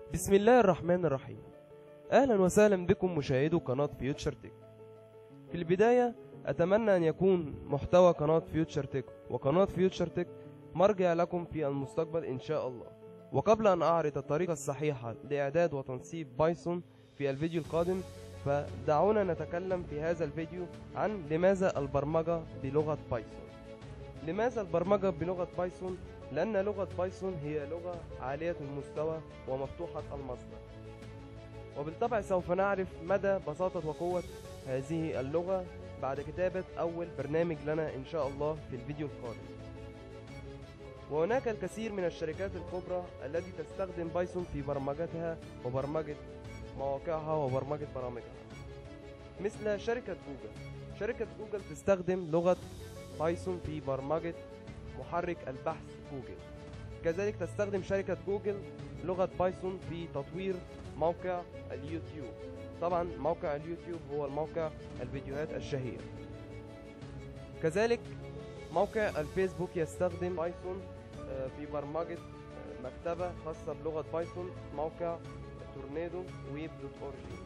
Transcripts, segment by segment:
بسم الله الرحمن الرحيم. أهلا وسهلا بكم مشاهدو قناة فيوتشر تك. في البداية أتمنى أن يكون محتوى قناة فيوتشر تك وقناة فيوتشر تك مرجع لكم في المستقبل إن شاء الله. وقبل أن أعرض الطريقة الصحيحة لإعداد وتنصيب بايثون في الفيديو القادم، فدعونا نتكلم في هذا الفيديو عن لماذا البرمجة بلغة بايثون. لماذا البرمجة بلغة بايثون؟ لأن لغة بايثون هي لغة عالية المستوى ومفتوحة المصدر، وبالطبع سوف نعرف مدى بساطة وقوة هذه اللغة بعد كتابة أول برنامج لنا إن شاء الله في الفيديو القادم. وهناك الكثير من الشركات الكبرى التي تستخدم بايثون في برمجتها وبرمجة مواقعها وبرمجة برامجها، مثل شركة جوجل. شركة جوجل تستخدم لغة بايثون في برمجة محرك البحث جوجل. كذلك تستخدم شركة جوجل لغة بايثون في تطوير موقع اليوتيوب. طبعا موقع اليوتيوب هو الموقع الفيديوهات الشهير. كذلك موقع الفيسبوك يستخدم بايثون في برمجة مكتبة خاصة بلغة بايثون، موقع تورنيدو ويب دوت اورج.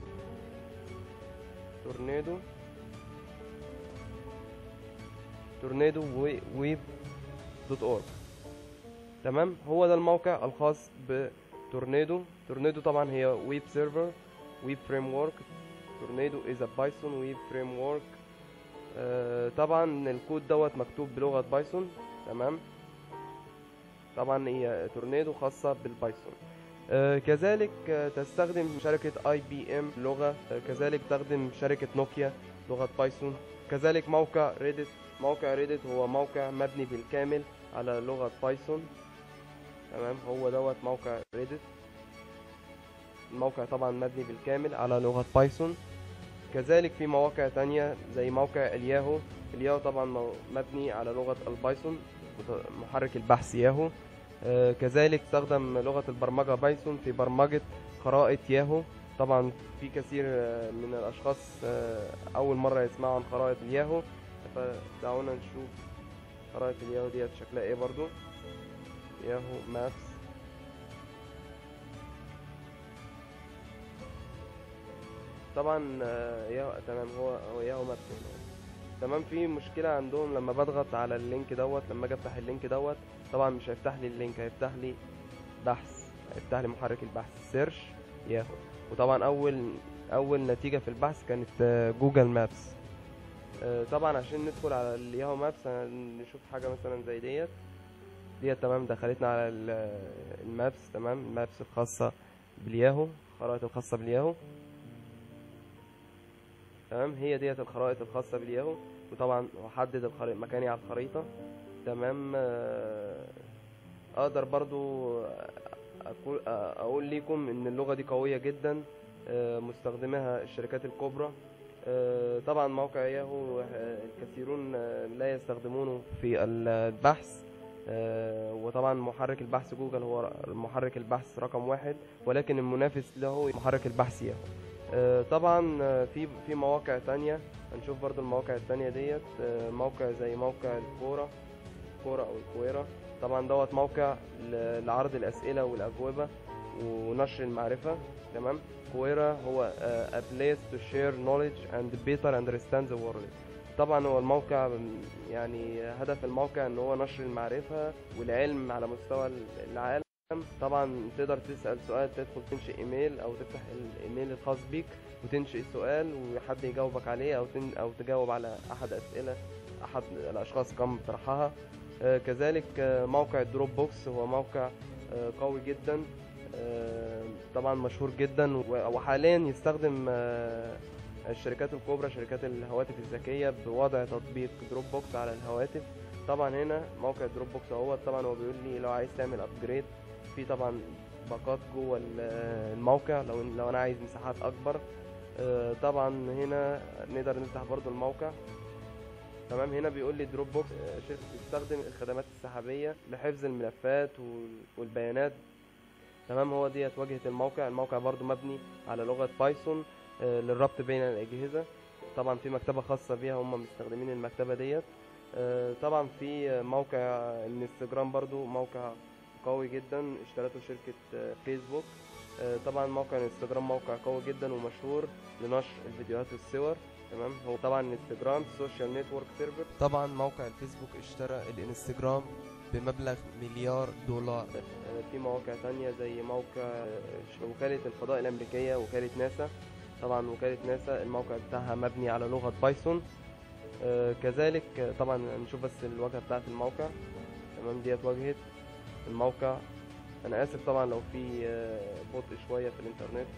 تورنيدو ويب دوت اورج. تمام، هو ده الموقع الخاص بتورنيدو. تورنيدو طبعا هي ويب سيرفر، ويب فريم ورك. تورنيدو is a Python ويب فريم ورك. طبعا الكود دوت مكتوب بلغة بايثون. تمام، طبعا هي تورنيدو خاصة بالبايثون. كذلك تستخدم شركة IBM لغة، كذلك تخدم شركة نوكيا لغة بايثون. كذلك موقع ريدت. موقع ريدت هو موقع مبني بالكامل على لغة بايثون. تمام، هو دوت موقع ريدت. الموقع طبعا مبني بالكامل على لغة بايثون. كذلك في مواقع تانية زي موقع الياهو. الياهو طبعا مبني على لغة البايثون، محرك البحث ياهو. كذلك تستخدم لغة البرمجة بايثون في برمجة خرائط ياهو. طبعا في كثير من الأشخاص أول مرة يسمعوا عن خرائط الياهو، فدعونا نشوف خرائط الياهو ديت شكلها ايه. برضو ياهو مابس. طبعا ياهو تمام، هو ياهو مابس. تمام، في مشكلة عندهم لما بضغط على اللينك دوت، لما اجي افتح اللينك دوت طبعا مش هيفتح لي اللينك، هيفتح لي بحث، هيفتح لي محرك البحث سيرش ياهو. وطبعا اول نتيجة في البحث كانت جوجل مابس. طبعا عشان ندخل على الياهو مابس نشوف حاجة مثلا زي ديت. تمام، دخلتنا على المابس. تمام، المابس الخاصة بالياهو، الخرائط الخاصة بالياهو. تمام، هي ديت الخرائط الخاصة بالياهو. وطبعا احدد مكاني على الخريطة. تمام، اقدر برضو اقول لكم ان اللغة دي قوية جدا، مستخدمها الشركات الكبرى. طبعا موقع ياهو الكثيرون لا يستخدمونه في البحث. وطبعا محرك البحث جوجل هو محرك البحث رقم 1، ولكن المنافس له محرك البحث ياهو. طبعا في مواقع تانية. هنشوف برضو المواقع التانية ديت. موقع زي موقع الكورة او الكويرة. طبعا دوت موقع لعرض الأسئلة والأجوبة ونشر المعرفة. تمام، كويرا هو a place to share knowledge and better understand the world. طبعا هو الموقع يعني هدف الموقع ان هو نشر المعرفة والعلم على مستوى العالم. طبعا تقدر تسأل سؤال، تدخل تنشئ ايميل او تفتح الايميل الخاص بيك وتنشئ سؤال وحد يجاوبك عليه، او تجاوب على احد اسئلة احد الاشخاص قام بطرحها. كذلك موقع الدروب بوكس هو موقع قوي جدا، طبعا مشهور جدا، وحاليا يستخدم الشركات الكبرى، شركات الهواتف الذكية، بوضع تطبيق دروب بوكس على الهواتف. طبعا هنا موقع دروب بوكس طبعا هو بيقول لي لو عايز تعمل ابجريد في طبعا باقات جوه الموقع، لو انا عايز مساحات اكبر. طبعا هنا نقدر نفتح برضو الموقع. تمام، هنا بيقول لي دروب بوكس شركة بتستخدم الخدمات السحابية لحفظ الملفات والبيانات. تمام، هو ديت واجهة الموقع. الموقع برضو مبني على لغة بايثون للربط بين الأجهزة. طبعا في مكتبة خاصة بيها، هم مستخدمين المكتبة ديت. طبعا في موقع الانستجرام برضو موقع قوي جدا اشترته شركة فيسبوك. طبعا موقع الانستجرام موقع قوي جدا ومشهور لنشر الفيديوهات والصور. تمام. هو طبعا الانستجرام سوشيال نتورك سيرفر. طبعا موقع الفيسبوك اشترى الانستجرام بمبلغ مليار دولار. في مواقع تانية زي موقع وكالة الفضاء الأمريكية، وكالة ناسا. طبعا وكالة ناسا الموقع بتاعها مبني على لغة بايثون. كذلك طبعا نشوف بس الواجهة بتاعت الموقع. تمام. ديت واجهة الموقع. أنا آسف طبعا لو في بطء شوية في الإنترنت.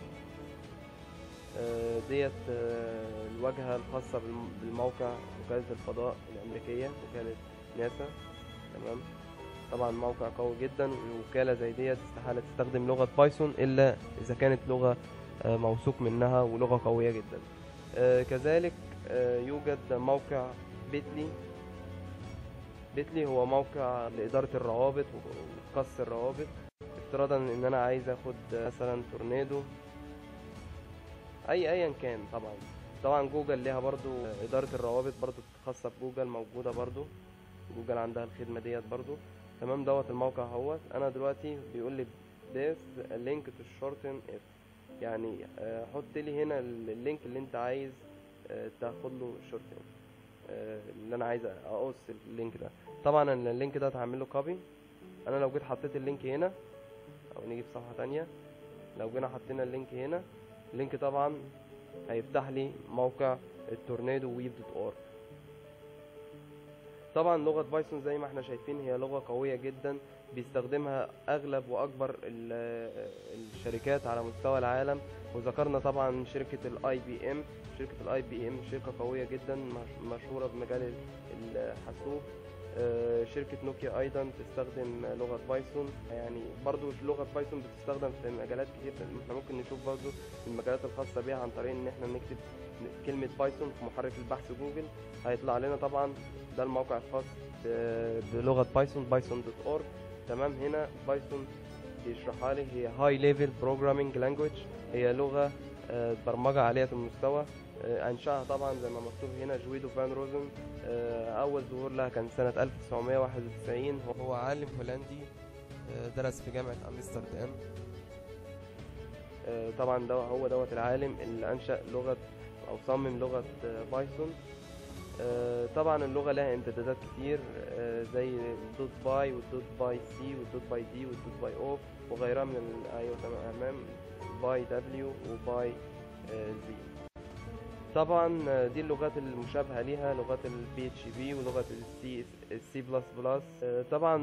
ديت الواجهة الخاصة بالموقع وكالة الفضاء الأمريكية، وكالة ناسا. تمام. طبعا موقع قوي جدا، ووكالة زي ديت استحالة تستخدم لغة بايثون إلا إذا كانت لغة موثوق منها ولغة قوية جدا. كذلك يوجد موقع بيتلي. بيتلي هو موقع لإدارة الروابط وقص الروابط. افتراضا ان انا عايز اخد مثلا تورنيدو ايا كان. طبعا جوجل ليها برضو ادارة الروابط برضو خاصة بجوجل، موجودة برضو. جوجل عندها الخدمة ديت برضو. تمام. دوت الموقع اهوت. انا دلوقتي بيقول لي this link to shorten it، يعني حط لي هنا اللينك اللي انت عايز تاخد له shorten، اللي انا عايز اقص اللينك ده. طبعا اللينك ده هعمل له كوبي. انا لو جيت حطيت اللينك هنا، او نيجي في صفحة تانية، لو جينا حطينا اللينك هنا، اللينك طبعا هيفتح لي موقع التورنيدو ويب دوت اورج. طبعا لغة بايثون زي ما احنا شايفين هي لغة قوية جدا، بيستخدمها اغلب واكبر الشركات على مستوى العالم. وذكرنا طبعا شركة الاي بي ام. شركة الاي بي ام شركة قوية جدا مشهورة بمجال الحاسوب. شركة نوكيا ايضا تستخدم لغة بايثون. يعني برضو لغة بايثون بتستخدم في مجالات كتير. احنا ممكن نشوف برضو المجالات الخاصة بيها عن طريق ان احنا نكتب كلمة بايثون في محرك البحث جوجل، هيطلع لنا طبعا ده الموقع الخاص بلغة بايثون، بايثون.org. تمام. هنا بايثون بيشرحها لي، هي هاي ليفل بروجرامينج لانجويج، هي لغة برمجة عالية المستوى. انشأها طبعا زي ما مكتوب هنا جويدو فان روزن. اول ظهور لها كان سنة 1991. هو عالم هولندي درس في جامعة امستردام. طبعا ده هو دوت العالم اللي انشأ لغة او صمم لغة بايثون. طبعا اللغة لها امتدادات كتير زي الدوت باي والدوت باي سي والدوت باي دي والدوت باي او وغيرها من ايوه تمام، باي دبليو وباي زي. طبعا دي اللغات المشابهة ليها، لغات البي اتش بي ولغة السي بلس بلس. طبعا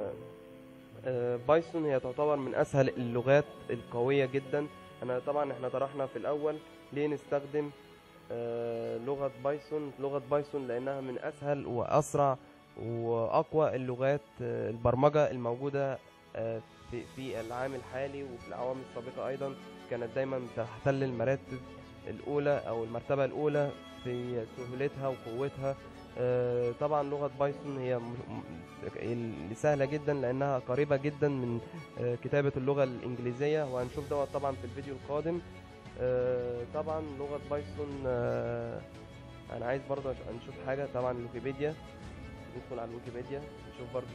بايثون هي تعتبر من اسهل اللغات القوية جدا. احنا طرحنا في الاول ليه نستخدم لغة بايثون لانها من اسهل واسرع واقوى اللغات البرمجة الموجودة في العام الحالي وفي الاعوام السابقة. ايضا كانت دايما تحتل المراتب الاولى او المرتبة الاولى في سهولتها وقوتها. طبعا لغة بايثون هي سهلة جدا لانها قريبة جدا من كتابة اللغة الانجليزية، وهنشوف دوت طبعا في الفيديو القادم. طبعا لغة بايثون انا عايز برضه نشوف حاجة. طبعا الويكيبيديا، ندخل على الويكيبيديا نشوف برضه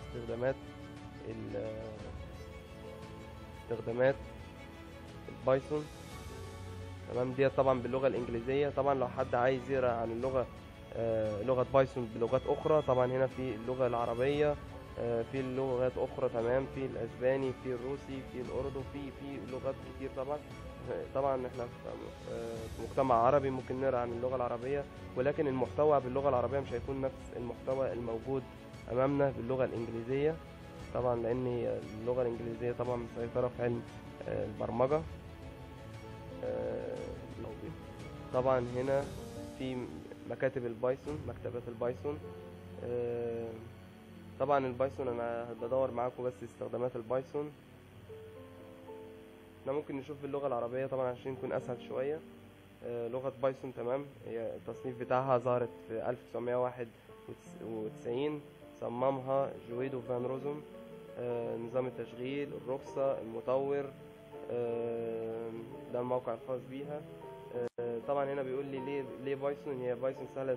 استخدامات البايثون. تمام. دي طبعا باللغة الانجليزية. طبعا لو حد عايز يقرا عن اللغة لغة بايثون بلغات اخرى، طبعا هنا في اللغة العربية، في لغات اخرى. تمام. في الاسباني، في الروسي، في الاردو، في لغات كتير. طبعا احنا في مجتمع عربي ممكن نقرا عن اللغة العربية، ولكن المحتوى باللغة العربية مش هيكون نفس المحتوى الموجود امامنا باللغة الانجليزية. طبعا لان اللغة الانجليزية طبعا مسيطرة في علم البرمجة. طبعا هنا في مكاتب البايثون، مكتبات البايثون. طبعا البايثون انا بدور معاكم بس استخدامات البايثون. احنا ممكن نشوف باللغة العربية طبعا عشان يكون اسهل شوية. لغة بايثون تمام، هي التصنيف بتاعها ظهرت في 1991، صممها جويدو فان روزن. نظام التشغيل، الرخصة، المطور، ده الموقع الخاص بيها. طبعا هنا بيقول لي ليه بايثون. هي بايثون سهلة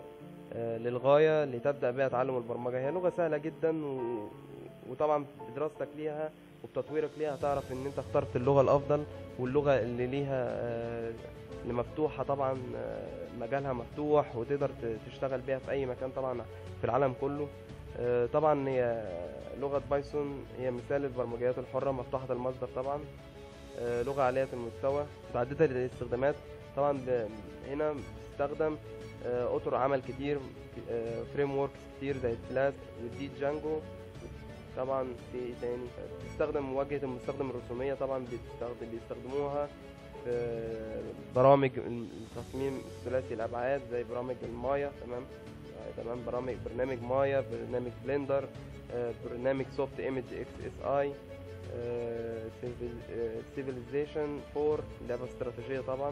للغاية لتبدأ بها تعلم البرمجة. هي لغة سهلة جدا وطبعا بدراستك ليها وبتطويرك ليها هتعرف ان انت اخترت اللغة الافضل واللغة اللي ليها اللي مفتوحة طبعا، مجالها مفتوح وتقدر تشتغل بيها في اي مكان طبعا في العالم كله. طبعا هي لغة بايثون هي مثال البرمجيات الحرة مفتوحة المصدر طبعا، لغة عالية المستوى متعددة الاستخدامات. طبعا هنا بتستخدم اطر عمل كتير، فريم وركس كتير زي فلاش ودي جانجو. طبعا في ايه تاني، بتستخدم واجهة المستخدم الرسومية طبعا بيستخدموها في برامج التصميم الثلاثي الابعاد زي برامج المايا. تمام برنامج مايا، برنامج بلندر، برنامج سوفت ايمج اكس اس اي، سيفيلايزيشن 4 لعبة استراتيجية طبعا،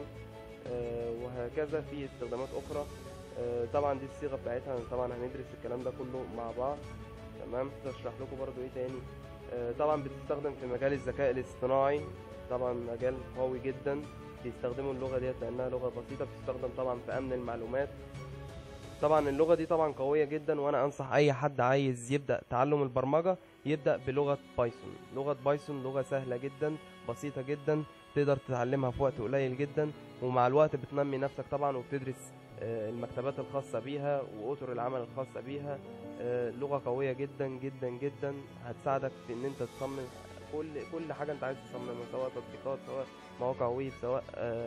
وهكذا في استخدامات اخرى. طبعا دي الصيغة بتاعتها، طبعا هندرس الكلام ده كله مع بعض. تمام، اشرح لكم برضو ايه تاني. طبعا بتستخدم في مجال الذكاء الاصطناعي، طبعا مجال قوي جدا بيستخدموا اللغة ديت لانها لغة بسيطة. بتستخدم طبعا في امن المعلومات. طبعا اللغة دي طبعا قوية جدا، وانا انصح اي حد عايز يبدأ تعلم البرمجة يبدأ بلغة بايثون. لغة بايثون لغة سهلة جدا بسيطة جدا، تقدر تتعلمها في وقت قليل جدا، ومع الوقت بتنمي نفسك طبعا وبتدرس المكتبات الخاصة بيها وأطر العمل الخاصة بيها. لغة قوية جدا جدا جدا، هتساعدك في ان انت تصمم كل حاجة انت عايز تصممها، سواء تطبيقات، سواء مواقع ويب، سواء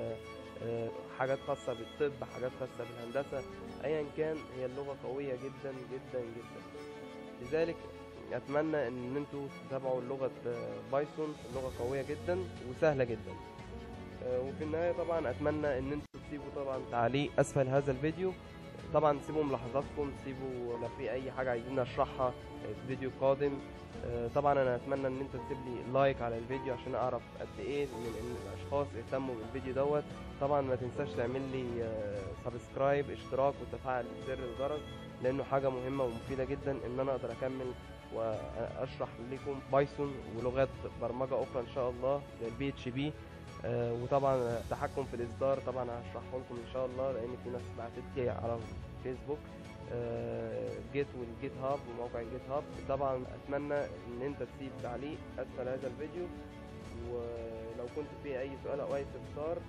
حاجات خاصة بالطب، حاجات خاصة بالهندسة، ايا كان هي اللغة قوية جدا جدا جدا. لذلك اتمنى ان انتوا تتابعوا لغة بايثون، اللغة قوية جدا وسهلة جدا. وفي النهاية طبعا اتمنى ان انتوا تسيبوا طبعا تعليق اسفل هذا الفيديو، طبعا سيبوا ملاحظاتكم، سيبوا لو في اي حاجة عايزين اشرحها في فيديو قادم. طبعا انا اتمنى ان انت تسيب لي لايك على الفيديو عشان اعرف قد ايه من الاشخاص اهتموا بالفيديو دوت. طبعا ما تنساش تعمل لي سبسكرايب، اشتراك، وتفعل زر الجرس، لانه حاجة مهمة ومفيدة جدا ان انا اقدر اكمل واشرح لكم بايثون ولغات برمجة اخرى ان شاء الله زي البي اتش بي. وطبعا التحكم في الاصدار طبعا هشرحه لكم ان شاء الله، لان في ناس بعتت لي على فيسبوك جيت والجيت هاب وموقع الجيت هاب. طبعا اتمنى ان انت تسيب تعليق اسفل هذا الفيديو، ولو كنت في اي سؤال او اي استفسار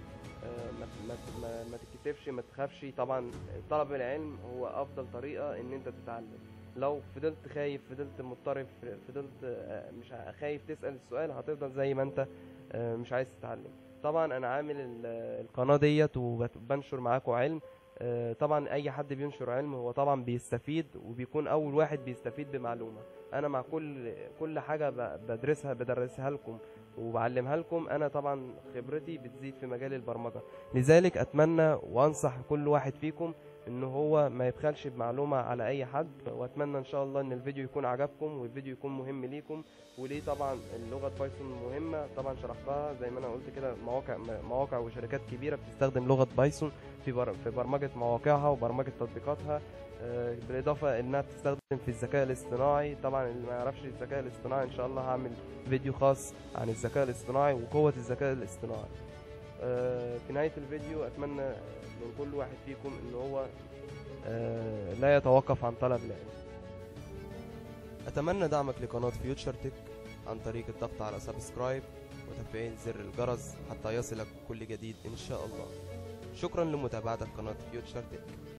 ما تتكسفش، ما تخافش. طبعا طلب العلم هو افضل طريقة ان انت تتعلم. لو فضلت خايف، فضلت مضطرب، فضلت مش خايف تسأل السؤال، هتفضل زي ما انت مش عايز تتعلم. طبعا انا عامل القناة ديت وبنشر معاكم علم. طبعا اي حد بينشر علم هو طبعا بيستفيد، وبيكون اول واحد بيستفيد بمعلومة. انا مع كل حاجة بدرسها لكم وبعلمها لكم، انا طبعا خبرتي بتزيد في مجال البرمجة. لذلك اتمنى وانصح كل واحد فيكم ان هو ما يبخلش بمعلومة على اي حد. واتمنى ان شاء الله ان الفيديو يكون عجبكم والفيديو يكون مهم ليكم. وليه طبعا اللغة بايثون مهمة، طبعا شرحتها زي ما انا قلت كده. مواقع وشركات كبيرة بتستخدم لغة بايثون في برمجة مواقعها وبرمجة تطبيقاتها، بالاضافة انها بتستخدم في الذكاء الاصطناعي. طبعا اللي ما يعرفش الذكاء الاصطناعي ان شاء الله هعمل فيديو خاص عن الذكاء الاصطناعي وقوة الذكاء الاصطناعي. في نهاية الفيديو اتمنى من كل واحد فيكم ان هو لا يتوقف عن طلب العلم. اتمنى دعمك لقناة فيوتشر تك عن طريق الضغط على سبسكرايب وتفعيل زر الجرس حتى يصلك كل جديد ان شاء الله. شكرا لمتابعتك قناة فيوتشر تك.